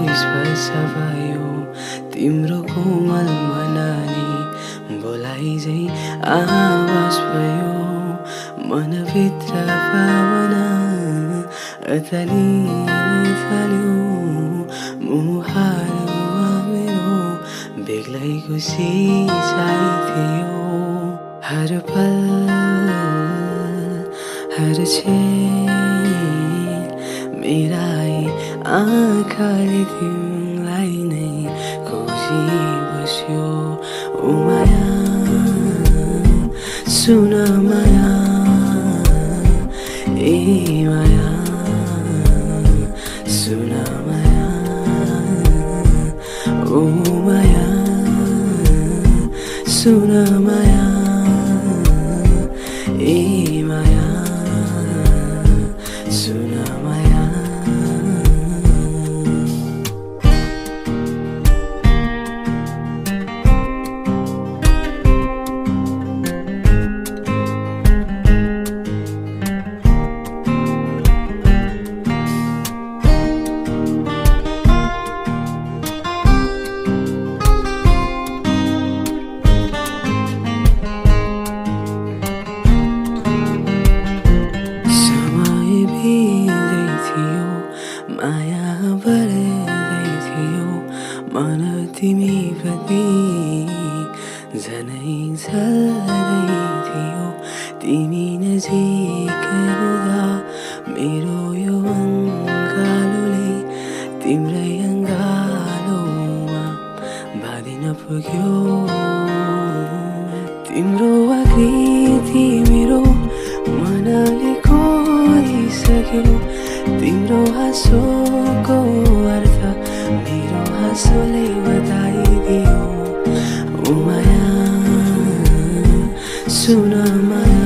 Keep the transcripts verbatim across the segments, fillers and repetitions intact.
स्पर्श भयो तिम्रो कोमल मनानी बोलाइ झै आवाज भयो मनभित्र भावना अतलिन थाल्यो मुहारमा मेरो बेग्लै खुसी चाहिथ्यो हर पल हर क्षण मेरा आँखाले तिमीलाई नै खोजी बस्यो ओ माया सुन माया ए माया सुन माया ओ माया सुन माया ए माया सुन माया माया बढ्दै थियो मन तिमी प्रति झनै झर्दै थियो तिमी नजिक हुँदा मेरो यो अङ्गालोले तिम्रै अङ्गालोमा बाँधिन पुग्यो तिम्रो आकृति मेरो मनले कोरिसक्यो तिम्रो हाँसोको अर्थ मेरो हाँसोले बताइदियो ओ माया सुन माया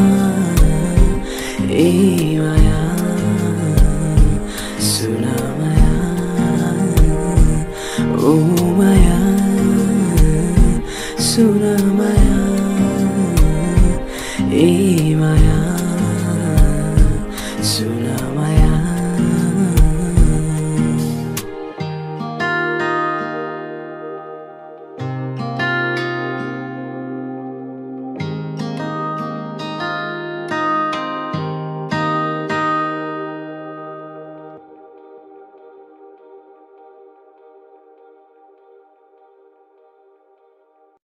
ए माया सुन माया ओ